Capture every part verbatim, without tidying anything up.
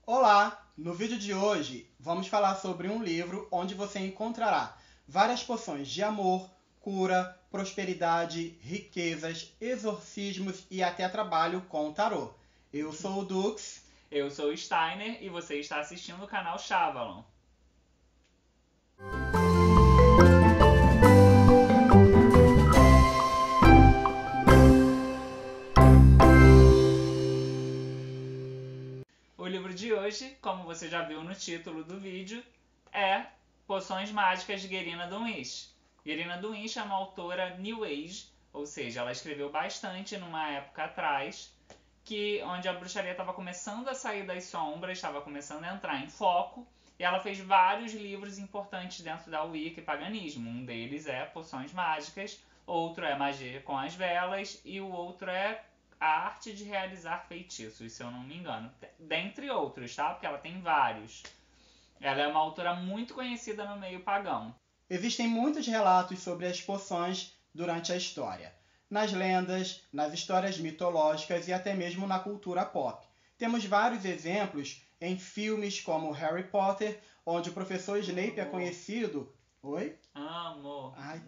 Olá! No vídeo de hoje vamos falar sobre um livro onde você encontrará várias poções de amor, cura, prosperidade, riquezas, exorcismos e até trabalho com o tarô. Eu sou o Dux. Eu sou o Steiner e você está assistindo o canal Chavalon. O livro de hoje, como você já viu no título do vídeo, é Poções Mágicas de Guerina Dunwich. Guerina Dunwich é uma autora New Age, ou seja, ela escreveu bastante numa época atrás, que, onde a bruxaria estava começando a sair das sombras, estava começando a entrar em foco, e ela fez vários livros importantes dentro da Wicca e paganismo. Um deles é Poções Mágicas, outro é Magia com as Velas, e o outro é A Arte de Realizar Feitiços, se eu não me engano. Dentre outros, tá? Porque ela tem vários. Ela é uma autora muito conhecida no meio pagão. Existem muitos relatos sobre as poções durante a história. Nas lendas, nas histórias mitológicas e até mesmo na cultura pop. Temos vários exemplos em filmes como Harry Potter, onde o professor Snape é conhecido... Oi? Amor. Ai,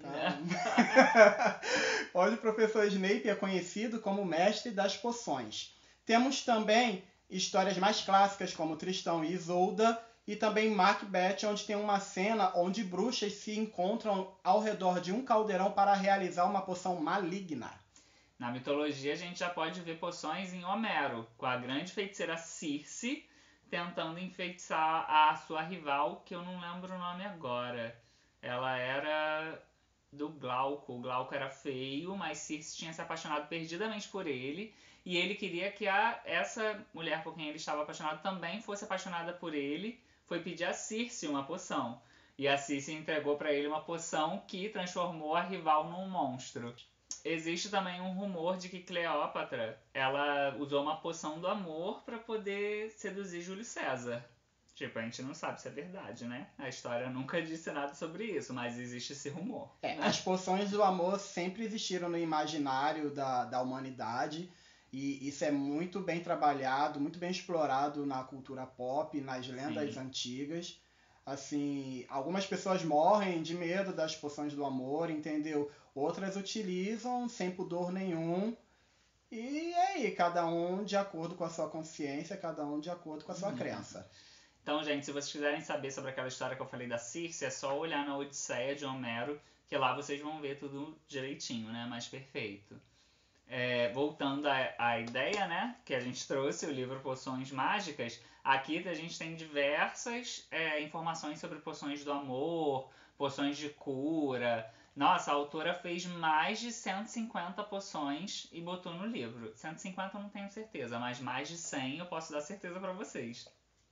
tá. Onde o professor Snape é conhecido como mestre das poções. Temos também histórias mais clássicas como Tristão e Isolda, e também Macbeth, onde tem uma cena onde bruxas se encontram ao redor de um caldeirão para realizar uma poção maligna. Na mitologia, a gente já pode ver poções em Homero, com a grande feiticeira Circe tentando enfeitiçar a sua rival, que eu não lembro o nome agora. Ela era do Glauco. O Glauco era feio, mas Circe tinha se apaixonado perdidamente por ele, e ele queria que a, essa mulher por quem ele estava apaixonado também fosse apaixonada por ele. Foi pedir a Circe uma poção. E a Circe entregou para ele uma poção que transformou a rival num monstro. Existe também um rumor de que Cleópatra ela usou uma poção do amor para poder seduzir Júlio César. Tipo, a gente não sabe se é verdade, né? A história nunca disse nada sobre isso, mas existe esse rumor. É, as poções do amor sempre existiram no imaginário da, da humanidade. E isso é muito bem trabalhado, muito bem explorado na cultura pop, nas lendas Sim. antigas. Assim, algumas pessoas morrem de medo das poções do amor, entendeu? Outras utilizam sem pudor nenhum. E é aí, cada um de acordo com a sua consciência, cada um de acordo com a sua Uhum. crença. Então, gente, se vocês quiserem saber sobre aquela história que eu falei da Circe, é só olhar na Odisseia de Homero, que lá vocês vão ver tudo direitinho, né? Mais perfeito. É, voltando à, à ideia, né, que a gente trouxe, o livro Poções Mágicas, aqui a gente tem diversas é, informações sobre poções do amor, poções de cura. Nossa, a autora fez mais de cento e cinquenta poções e botou no livro. cento e cinquenta eu não tenho certeza, mas mais de cem eu posso dar certeza para vocês.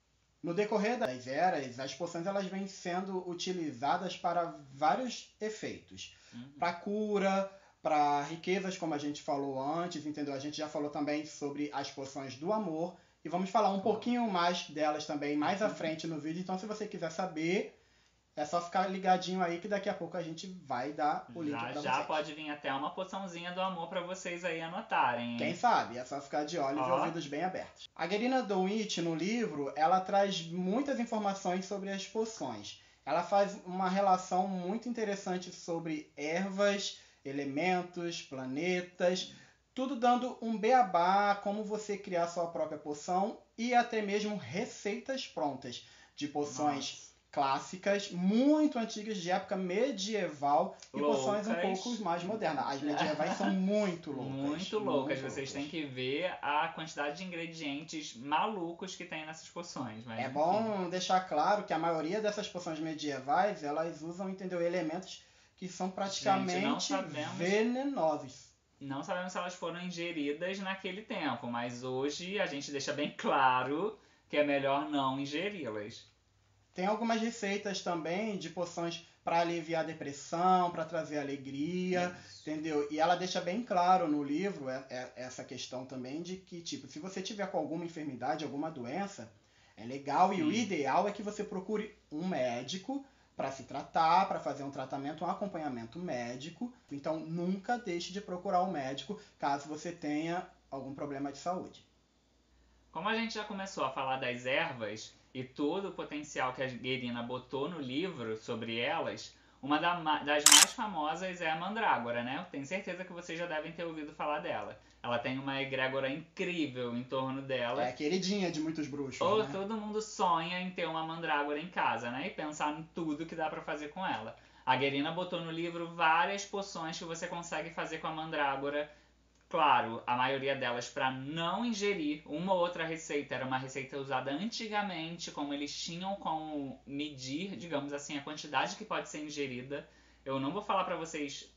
No decorrer das eras, as poções elas vêm sendo utilizadas para vários efeitos. Uhum. Para cura, para riquezas, como a gente falou antes, entendeu? A gente já falou também sobre as poções do amor. E vamos falar um pouquinho mais delas também mais à frente no vídeo. Então, se você quiser saber, é só ficar ligadinho aí que daqui a pouco a gente vai dar o link Já, para já vocês. pode vir até uma poçãozinha do amor para vocês aí anotarem, hein? Quem sabe? É só ficar de olhos e Ó. ouvidos bem abertos. A Guerina Dunwich, no livro, ela traz muitas informações sobre as poções. Ela faz uma relação muito interessante sobre ervas, elementos, planetas, tudo dando um beabá, como você criar sua própria poção e até mesmo receitas prontas de poções Nossa. clássicas, muito antigas, de época medieval, e Loucas. poções um pouco mais modernas. As medievais são muito loucas. Muito loucas. muito Vocês loucas. têm que ver a quantidade de ingredientes malucos que tem nessas poções. Mas, É enfim. bom deixar claro que a maioria dessas poções medievais, elas usam, entendeu, elementos que são praticamente Gente, não sabemos- venenosos. Não sabemos se elas foram ingeridas naquele tempo, mas hoje a gente deixa bem claro que é melhor não ingeri-las. Tem algumas receitas também de poções para aliviar a depressão, para trazer alegria, Isso. entendeu? E ela deixa bem claro no livro é, é, essa questão também de que, tipo, se você tiver com alguma enfermidade, alguma doença, é legal. Sim. E o ideal é que você procure um médico para se tratar, para fazer um tratamento, um acompanhamento médico. Então, nunca deixe de procurar um médico caso você tenha algum problema de saúde. Como a gente já começou a falar das ervas e todo o potencial que a Guerina botou no livro sobre elas, uma das mais famosas é a mandrágora, né? Tenho certeza que vocês já devem ter ouvido falar dela. Ela tem uma egrégora incrível em torno dela. É queridinha de muitos bruxos, Ou né? todo mundo sonha em ter uma mandrágora em casa, né? E pensar em tudo que dá pra fazer com ela. A Guerina botou no livro várias poções que você consegue fazer com a mandrágora. Claro, a maioria delas para não ingerir. Uma ou outra receita era uma receita usada antigamente, como eles tinham como medir, digamos assim, a quantidade que pode ser ingerida. Eu não vou falar para vocês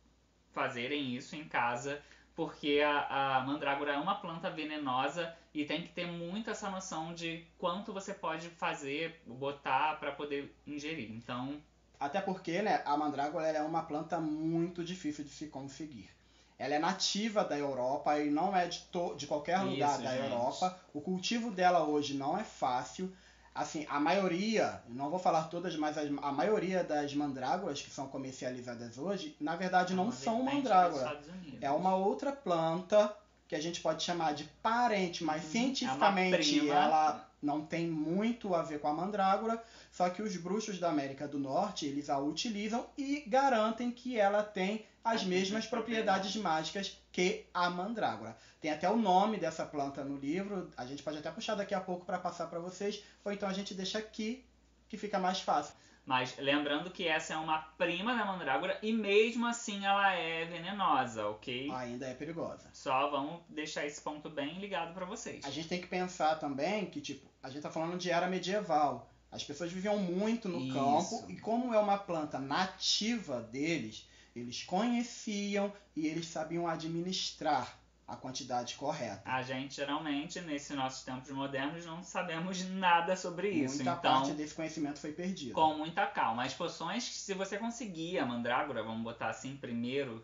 fazerem isso em casa, porque a, a mandrágora é uma planta venenosa e tem que ter muito essa noção de quanto você pode fazer, botar para poder ingerir. Então, até porque, né, a mandrágora é uma planta muito difícil de se conseguir. Ela é nativa da Europa e não é de, to- de qualquer lugar Isso, da gente. Europa. O cultivo dela hoje não é fácil. Assim, a maioria, não vou falar todas, mas as- a maioria das mandrágoras que são comercializadas hoje, na verdade, é não uma são vertente dos mandrágora. Estados Unidos. É uma outra planta que a gente pode chamar de parente, mas Uhum. cientificamente É uma prima. ela não tem muito a ver com a mandrágora. Só que os bruxos da América do Norte, eles a utilizam e garantem que ela tem as As mesmas mesmas propriedades mágicas que a mandrágora. Tem até o nome dessa planta no livro, a gente pode até puxar daqui a pouco para passar para vocês, ou então a gente deixa aqui, que fica mais fácil. Mas lembrando que essa é uma prima da mandrágora e mesmo assim ela é venenosa, ok? Ainda é perigosa. Só vamos deixar esse ponto bem ligado para vocês. A gente tem que pensar também que, tipo, a gente tá falando de era medieval. As pessoas viviam muito no Isso. campo e como é uma planta nativa deles, eles conheciam e eles sabiam administrar a quantidade correta. A gente geralmente, nesses nossos tempos modernos, não sabemos nada sobre isso. Muita então, parte desse conhecimento foi perdida. com muita calma. As poções, se você conseguir a mandrágora, vamos botar assim primeiro,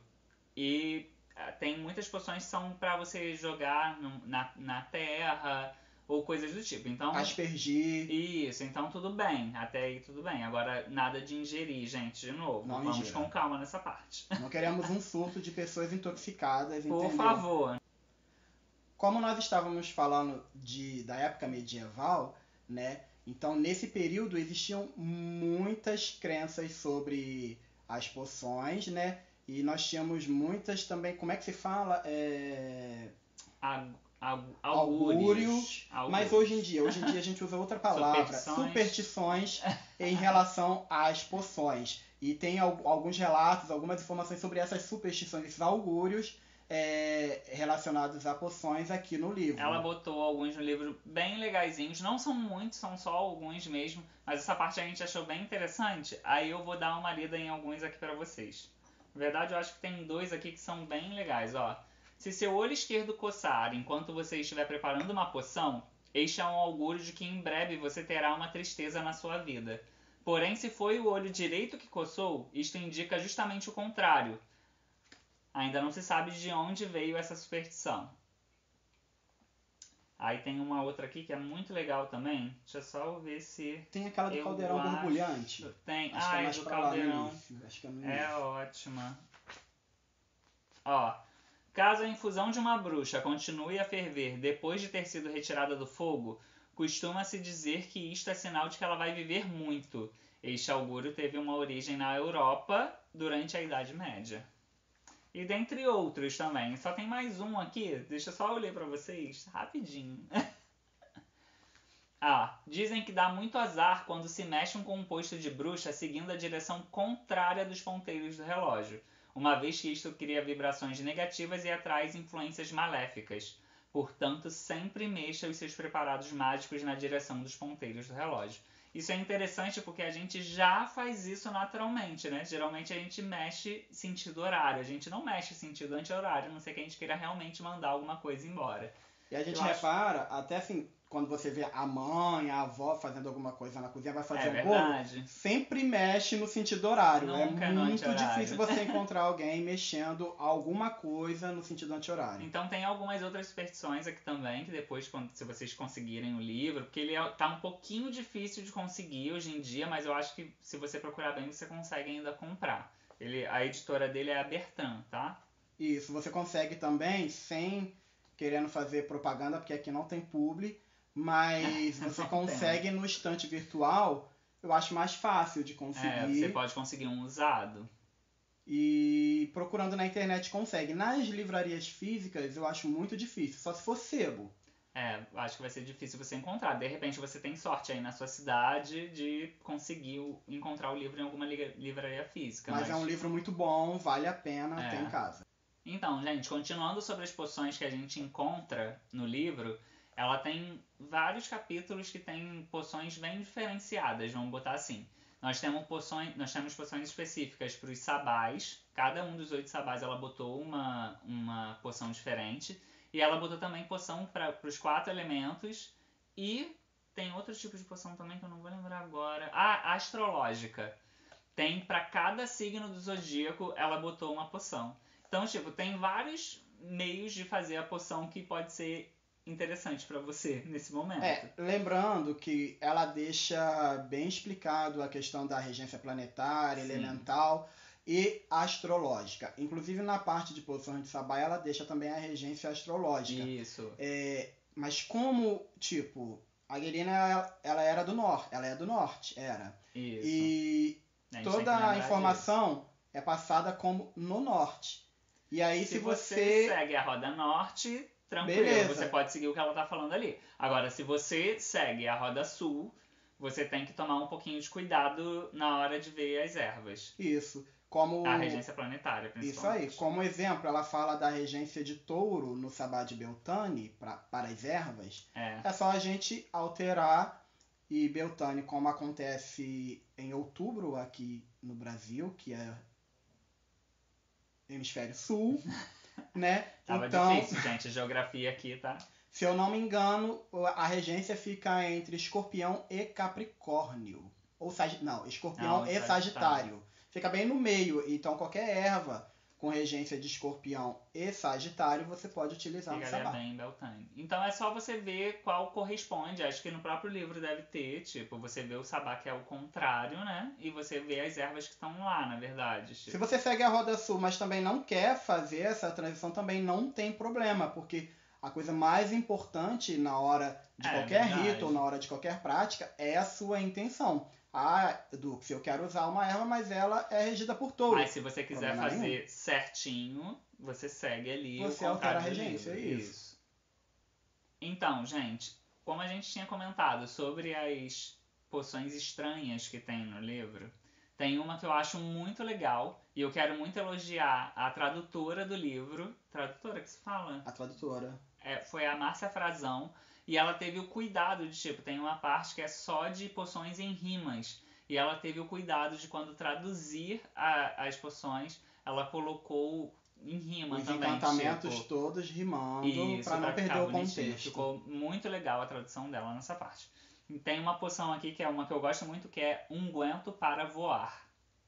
e eh, tem muitas poções que são para você jogar no, na, na terra ou coisas do tipo. Então, Aspergir. isso, então tudo bem. Até aí tudo bem. Agora, nada de ingerir, gente, de novo. Não Vamos ingira. com calma nessa parte. Não queremos um surto de pessoas intoxicadas, Por entendeu? favor. Como nós estávamos falando de, da época medieval, né? Então, nesse período existiam muitas crenças sobre as poções, né? E nós tínhamos muitas também, como é que se fala? É... Ag, ag, Augúrios. augúrios. Mas hoje em dia, hoje em dia a gente usa outra palavra, Superstições. superstições em relação às poções. E tem al- alguns relatos, algumas informações sobre essas superstições, esses augúrios é, relacionados a poções aqui no livro. Ela botou alguns no livro bem legaisinhos. Não são muitos, são só alguns mesmo. Mas essa parte a gente achou bem interessante. Aí eu vou dar uma lida em alguns aqui pra vocês. Na verdade, eu acho que tem dois aqui que são bem legais, ó. Se seu olho esquerdo coçar enquanto você estiver preparando uma poção, este é um augúrio de que em breve você terá uma tristeza na sua vida. Porém, se foi o olho direito que coçou, isto indica justamente o contrário. Ainda não se sabe de onde veio essa superstição. Aí tem uma outra aqui que é muito legal também. Deixa eu só ver se... Tem aquela do eu caldeirão acho- borbulhante. Tem. Acho que Ah, é é mais do pra lá no caldeirão. início. Acho que é no É início. ótima. Ó, caso a infusão de uma bruxa continue a ferver depois de ter sido retirada do fogo, costuma-se dizer que isto é sinal de que ela vai viver muito. Este augúrio teve uma origem na Europa durante a Idade Média. E dentre outros também. Só tem mais um aqui. Deixa eu só eu ler pra vocês rapidinho. Ah, dizem que dá muito azar quando se mexe um composto de bruxa seguindo a direção contrária dos ponteiros do relógio, uma vez que isto cria vibrações negativas e atrai influências maléficas. Portanto, sempre mexa os seus preparados mágicos na direção dos ponteiros do relógio. Isso é interessante porque a gente já faz isso naturalmente, né? Geralmente a gente mexe sentido horário, a gente não mexe sentido anti-horário, a não ser que a gente queira realmente mandar alguma coisa embora. E a gente Eu acho- repara, até assim, quando você vê a mãe, a avó fazendo alguma coisa na cozinha, vai fazer É um bolo, verdade. sempre mexe no sentido horário. Nunca é no muito anti-horário. difícil você encontrar alguém mexendo alguma coisa no sentido anti-horário. Então tem algumas outras superstições aqui também, que depois, quando, se vocês conseguirem o livro, porque ele é, tá um pouquinho difícil de conseguir hoje em dia, mas eu acho que se você procurar bem, você consegue ainda comprar. Ele, a editora dele é a Bertrand, tá? Isso, você consegue também sem querendo fazer propaganda, porque aqui não tem publi, mas você consegue no estante virtual, eu acho mais fácil de conseguir. É, você pode conseguir um usado. E procurando na internet consegue. Nas livrarias físicas eu acho muito difícil, só se for sebo. É, acho que vai ser difícil você encontrar. De repente você tem sorte aí na sua cidade de conseguir encontrar o livro em alguma livraria física. Mas, mas... é um livro muito bom, vale a pena é. ter em casa. Então, gente, continuando sobre as poções que a gente encontra no livro, ela tem vários capítulos que tem poções bem diferenciadas, vamos botar assim. Nós temos poções, nós temos poções específicas para os sabás. Cada um dos oito sabás ela botou uma, uma poção diferente. E ela botou também poção para os quatro elementos. E tem outro tipo de poção também que eu não vou lembrar agora. Ah, astrológica. Tem para cada signo do zodíaco ela botou uma poção. Então, tipo, tem vários meios de fazer a poção que pode ser interessante para você nesse momento. É, lembrando que ela deixa bem explicado a questão da regência planetária, Sim. elemental e astrológica. Inclusive na parte de poções de sabá ela deixa também a regência astrológica. Isso. É, mas como, tipo, a Guerina ela, ela era do norte, ela é do norte, era. Isso. E a toda a informação disso. é passada como no norte. E aí se, se você... você segue a roda norte, tranquilo, Beleza. Você pode seguir o que ela tá falando ali. Agora, se você segue a roda sul, você tem que tomar um pouquinho de cuidado na hora de ver as ervas. Isso. Como... A regência planetária, principalmente. Isso aí. Como exemplo, ela fala da regência de touro no sabá de Beltane, pra, para as ervas. É. É só a gente alterar. E Beltane, como acontece em outubro aqui no Brasil, que é hemisfério sul, né? Tava então, difícil, gente. A geografia aqui, tá? Se eu não me engano, a regência fica entre Escorpião e Capricórnio. Ou Sag... Não, Escorpião não, e Sagitário. Sagitário. Fica bem no meio. Então, qualquer erva com regência de Escorpião e Sagitário, você pode utilizar no sabá. Ficaria bem em Beltane. Então, é só você ver qual corresponde. Acho que no próprio livro deve ter. Tipo, você vê o sabá que é o contrário, né? E você vê as ervas que estão lá, na verdade. Tipo. Se você segue a roda sul, mas também não quer fazer essa transição, também não tem problema. Porque a coisa mais importante na hora de é, qualquer verdade. rito ou na hora de qualquer prática é a sua intenção. Ah, Edu, se eu quero usar uma erva, mas ela é regida por touro. Mas se você quiser Problema fazer nenhum. certinho, você segue ali você o altera a contrário regência, do é livro. isso. isso. Então, gente, como a gente tinha comentado sobre as poções estranhas que tem no livro, tem uma que eu acho muito legal e eu quero muito elogiar a tradutora do livro. Tradutora que se fala? A tradutora. É, foi a Márcia Frazão. E ela teve o cuidado de, tipo, tem uma parte que é só de poções em rimas. E ela teve o cuidado de, quando traduzir a, as poções, ela colocou em rima Os também. Os encantamentos tipo, todos rimando, isso, pra não pra perder o bonitinho. contexto. Ficou muito legal a tradução dela nessa parte. E tem uma poção aqui que é uma que eu gosto muito, que é Unguento para Voar.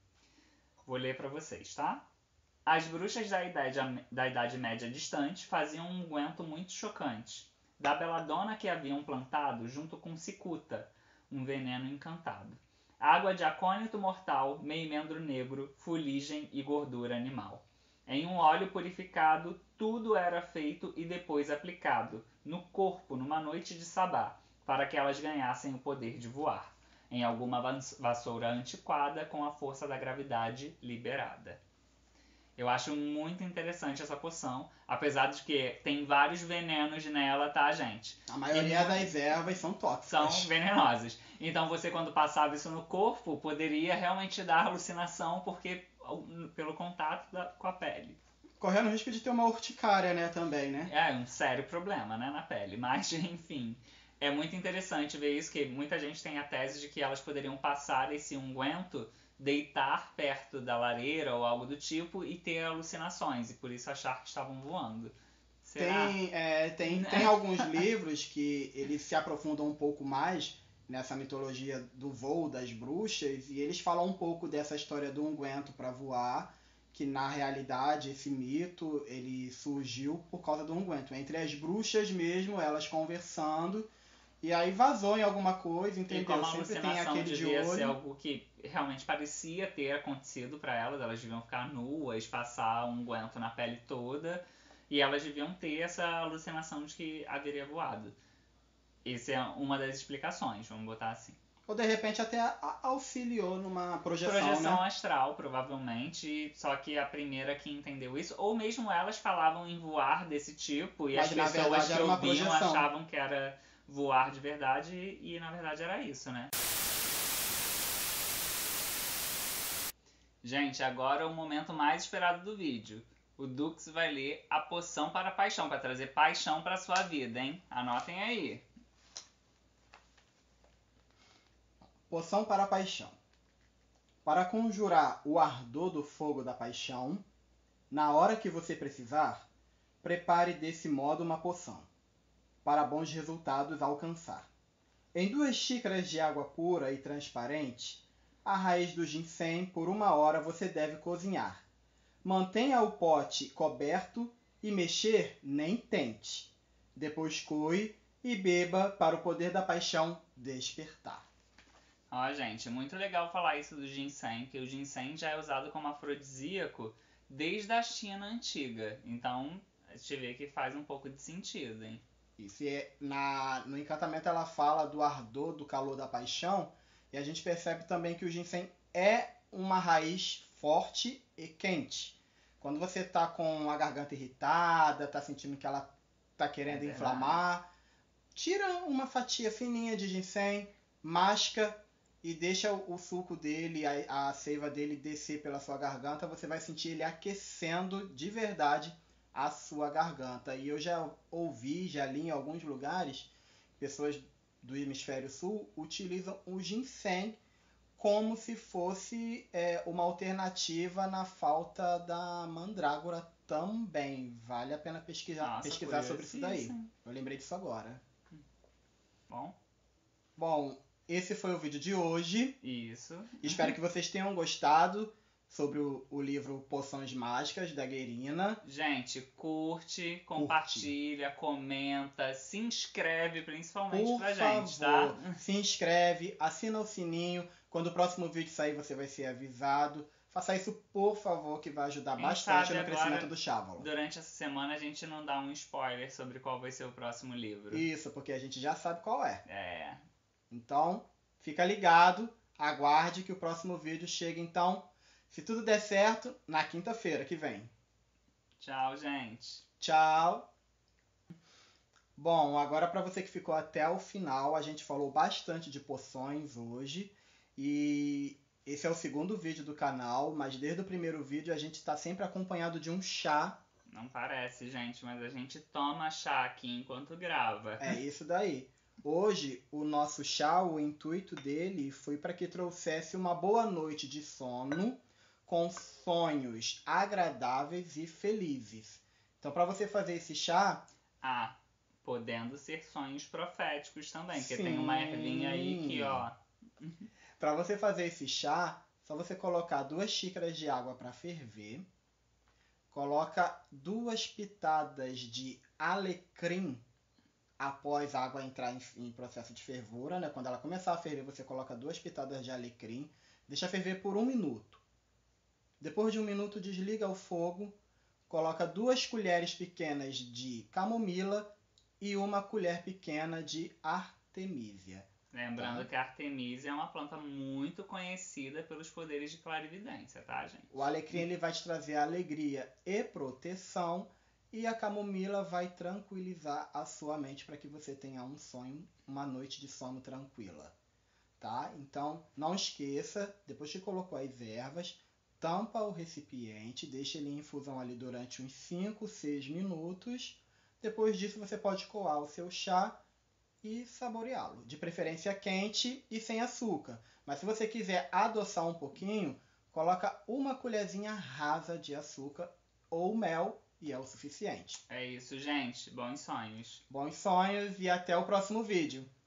Vou ler pra vocês, tá? As bruxas da idade, da idade Média distante faziam um unguento muito chocante. Da beladona que haviam plantado junto com cicuta, um veneno encantado. Água de acônito mortal, meimendro negro, fuligem e gordura animal. Em um óleo purificado, tudo era feito e depois aplicado, no corpo, numa noite de sabá, para que elas ganhassem o poder de voar, em alguma vassoura antiquada com a força da gravidade liberada. Eu acho muito interessante essa poção, apesar de que tem vários venenos nela, tá, gente? A maioria não... das ervas são tóxicas. São venenosas. Então você, quando passava isso no corpo, poderia realmente dar alucinação, porque pelo contato da, com a pele. Correndo o risco de ter uma urticária, né, também, né? É, um sério problema, né, na pele. Mas, enfim, é muito interessante ver isso, que muita gente tem a tese de que elas poderiam passar esse unguento, deitar perto da lareira ou algo do tipo e ter alucinações, e por isso achar que estavam voando. Será? Tem, é, tem, tem alguns livros que eles se aprofundam um pouco mais nessa mitologia do voo das bruxas, e eles falam um pouco dessa história do unguento para voar, que na realidade esse mito ele surgiu por causa do unguento. Entre as bruxas mesmo, elas conversando, e aí vazou em alguma coisa, entendeu? E como a Sempre tem alucinação aquele de devia olho. ser algo que realmente parecia ter acontecido para elas, elas deviam ficar nuas, passar um unguento na pele toda, e elas deviam ter essa alucinação de que haveria voado. Essa é uma das explicações, vamos botar assim. Ou de repente até a- auxiliou numa projeção, Projeção né? astral, provavelmente, só que a primeira que entendeu isso, ou mesmo elas falavam em voar desse tipo, e Mas, as na pessoas verdade, que era uma ouviam projeção. achavam que era voar de verdade, e, e na verdade era isso, né? Gente, agora é o momento mais esperado do vídeo. O Dux vai ler a poção para a paixão, para trazer paixão para sua vida, hein? Anotem aí. Poção para a paixão. Para conjurar o ardor do fogo da paixão, na hora que você precisar, prepare desse modo uma poção, para bons resultados alcançar. Em duas xícaras de água pura e transparente, a raiz do ginseng por uma hora você deve cozinhar. Mantenha o pote coberto e mexer nem tente. Depois coe e beba para o poder da paixão despertar. Ó, gente, muito legal falar isso do ginseng, que o ginseng já é usado como afrodisíaco desde a China antiga. Então, a gente vê que faz um pouco de sentido, hein? Isso, e é, na, no encantamento ela fala do ardor, do calor da paixão, e a gente percebe também que o ginseng é uma raiz forte e quente. Quando você tá com a garganta irritada, tá sentindo que ela tá querendo É inflamar, tira uma fatia fininha de ginseng, masca e deixa o, o suco dele, a, a seiva dele descer pela sua garganta, você vai sentir ele aquecendo de verdade a sua garganta. E eu já ouvi, já li em alguns lugares, pessoas do hemisfério sul utilizam o ginseng como se fosse é, uma alternativa na falta da mandrágora também. Vale a pena pesquisar, Nossa, pesquisar sobre isso daí. curiosíssimo. Eu lembrei disso agora. Bom, Bom, esse foi o vídeo de hoje. isso. Espero que vocês tenham gostado sobre o, o livro Poções Mágicas, da Guerina. Gente, curte, compartilha, comenta, se inscreve principalmente Por pra favor, gente, tá? se inscreve, assina o sininho. Quando o próximo vídeo sair, você vai ser avisado. Faça isso, por favor, que vai ajudar Quem bastante sabe no agora, crescimento do Chávala. Durante essa semana a gente não dá um spoiler sobre qual vai ser o próximo livro. Isso, porque a gente já sabe qual é. É. Então, fica ligado, aguarde que o próximo vídeo chegue, então, se tudo der certo, na quinta-feira que vem. Tchau, gente. Tchau! Bom, agora para você que ficou até o final, a gente falou bastante de poções hoje. E esse é o segundo vídeo do canal, mas desde o primeiro vídeo a gente está sempre acompanhado de um chá. Não parece, gente, mas a gente toma chá aqui enquanto grava. É isso daí. Hoje, o nosso chá, o intuito dele foi para que trouxesse uma boa noite de sono com sonhos agradáveis e felizes. Então, para você fazer esse chá... Ah, podendo ser sonhos proféticos também, porque Sim. tem uma ervinha aí que, ó... Para você fazer esse chá, só você colocar duas xícaras de água para ferver. Coloca duas pitadas de alecrim após a água entrar em, em processo de fervura, né? Quando ela começar a ferver, você coloca duas pitadas de alecrim. Deixa ferver por um minuto. Depois de um minuto, desliga o fogo. Coloca duas colheres pequenas de camomila e uma colher pequena de artemisia. Lembrando tá? que a artemisia é uma planta muito conhecida pelos poderes de clarividência, tá, gente? O alecrim ele vai te trazer alegria e proteção. E a camomila vai tranquilizar a sua mente para que você tenha um sonho, uma noite de sono tranquila. Tá? Então, não esqueça, depois que colocou as ervas, tampa o recipiente, deixa ele em infusão ali durante uns cinco, seis minutos. Depois disso, você pode coar o seu chá e saboreá-lo. De preferência quente e sem açúcar. Mas se você quiser adoçar um pouquinho, coloca uma colherzinha rasa de açúcar ou mel e é o suficiente. É isso, gente. Bons sonhos. Bons sonhos e até o próximo vídeo.